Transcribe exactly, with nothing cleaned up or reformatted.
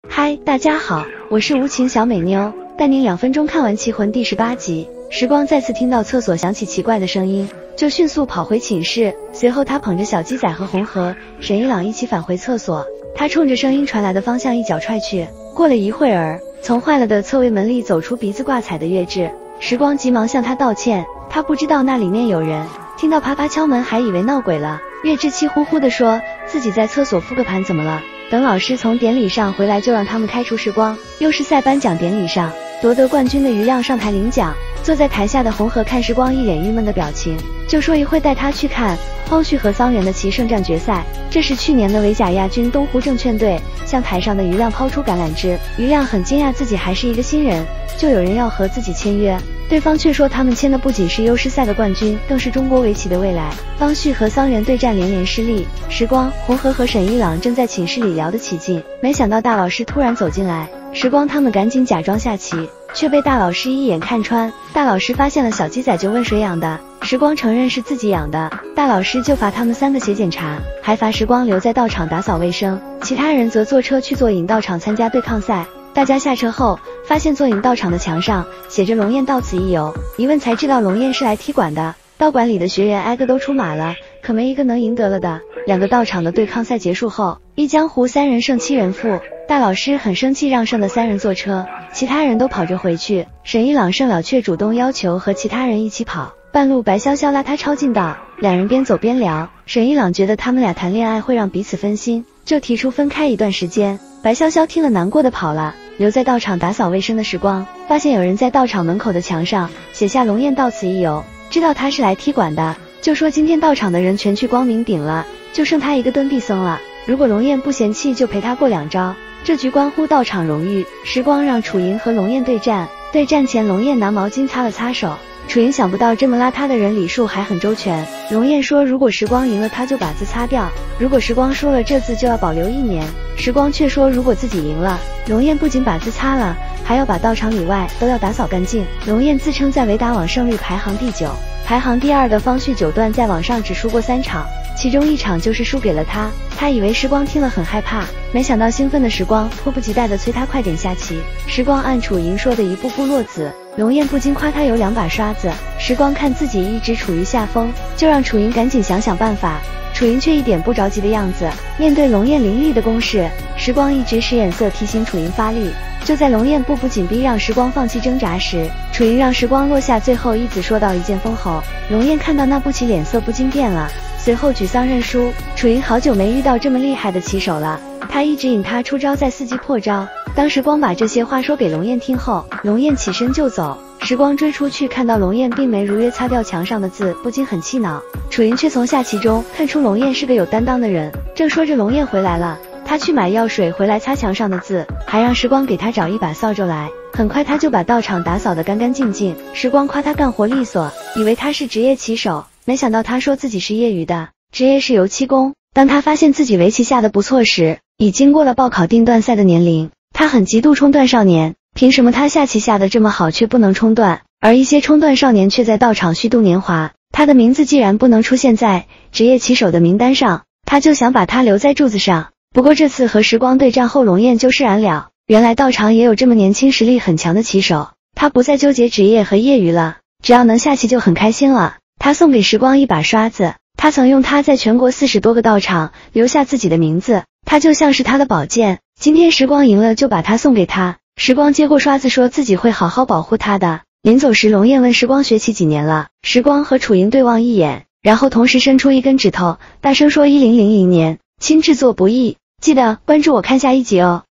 嗨，大家好，我是无情小美妞，带您两分钟看完《棋魂》第十八集。时光再次听到厕所响起奇怪的声音，就迅速跑回寝室。随后他捧着小鸡仔和红河、沈一朗一起返回厕所，他冲着声音传来的方向一脚踹去。过了一会儿，从坏了的侧位门里走出鼻子挂彩的月志。时光急忙向他道歉，他不知道那里面有人，听到啪啪敲门还以为闹鬼了。月志气呼呼地说自己在厕所复个盘怎么了，等老师从典礼上回来就让他们开除时光。又是赛颁奖典礼上，夺得冠军的余亮上台领奖，坐在台下的红河看时光一脸郁闷的表情，就说一会带他去看荒绪和桑园的棋圣战决赛。这是去年的围甲亚军东湖证券队向台上的余亮抛出橄榄枝，余亮很惊讶自己还是一个新人，就有人要和自己签约，对方却说他们签的不仅是优师赛的冠军，更是中国围棋的未来。方旭和桑园对战连连失利，时光、红河和沈一朗正在寝室里聊得起劲，没想到大老师突然走进来，时光他们赶紧假装下棋，却被大老师一眼看穿。大老师发现了小鸡仔就问谁养的，时光承认是自己养的，大老师就罚他们三个写检查，还罚时光留在道场打扫卫生，其他人则坐车去座引道场参加对抗赛。大家下车后发现座引道场的墙上写着龙焰到此一游，一问才知道龙焰是来踢馆的，道馆里的学员挨个都出马了，可没一个能赢得了的。两个道场的对抗赛结束后，一江湖三人胜七人负，大老师很生气让剩的三人坐车，其他人都跑着回去，沈一朗胜了却主动要求和其他人一起跑，半路白潇潇拉他抄近道，两人边走边聊，沈一朗觉得他们俩谈恋爱会让彼此分心，就提出分开一段时间。白潇潇听了难过的跑了，留在道场打扫卫生的时光发现有人在道场门口的墙上写下龙焰到此一游，知道他是来踢馆的，就说今天道场的人全去光明顶了，就剩他一个蹲壁僧了，如果龙焰不嫌弃就陪他过两招。这局关乎道场荣誉，时光让楚莹和龙焰对战，对战前龙焰拿毛巾擦了擦手，楚莹想不到这么邋遢的人礼数还很周全，龙焰说如果时光赢了他就把字擦掉，如果时光输了这字就要保留一年，时光却说如果自己赢了，龙焰不仅把字擦了，还要把道场里外都要打扫干净。龙焰自称在围打网胜率排行第九，排行第二的方旭九段在网上只输过三场，其中一场就是输给了他，他以为时光听了很害怕，没想到兴奋的时光迫不及待地催他快点下棋。时光按楚莹说的一步步落子，龙焰不禁夸他有两把刷子，时光看自己一直处于下风，就让楚莹赶紧想想办法，楚莹却一点不着急的样子。面对龙焰凌厉的攻势，时光一直使眼色提醒楚莹发力，就在龙焰步步紧逼让时光放弃挣扎时，楚莹让时光落下最后一子说到一剑封喉，龙焰看到那步棋脸色不禁变了，随后沮丧认输。楚莹好久没遇到这么厉害的棋手了，他一直引他出招再伺机破招。当时光把这些话说给龙焰听后，龙焰起身就走，时光追出去看到龙焰并没如约擦掉墙上的字，不禁很气恼。楚莹却从下棋中看出龙焰是个有担当的人，正说着龙焰回来了，他去买药水回来擦墙上的字，还让时光给他找一把扫帚来，很快他就把道场打扫得干干净净。时光夸他干活利索，以为他是职业棋手，没想到他说自己是业余的，职业是油漆工。当他发现自己围棋下得不错时，已经过了报考定段赛的年龄，他很嫉妒冲段少年，凭什么他下棋下得这么好却不能冲段，而一些冲段少年却在道场虚度年华，他的名字既然不能出现在职业棋手的名单上，他就想把他留在柱子上。不过这次和时光对战后，龙焰就释然了，原来道场也有这么年轻实力很强的棋手，他不再纠结职业和业余了，只要能下棋就很开心了。他送给时光一把刷子，他曾用它在全国四十多个道场留下自己的名字，它就像是他的宝剑，今天时光赢了就把它送给他。时光接过刷子说自己会好好保护他的。临走时，龙焰问时光学棋几年了，时光和楚莹对望一眼，然后同时伸出一根指头，大声说一零零零年，亲制作不易，记得关注我看下一集哦。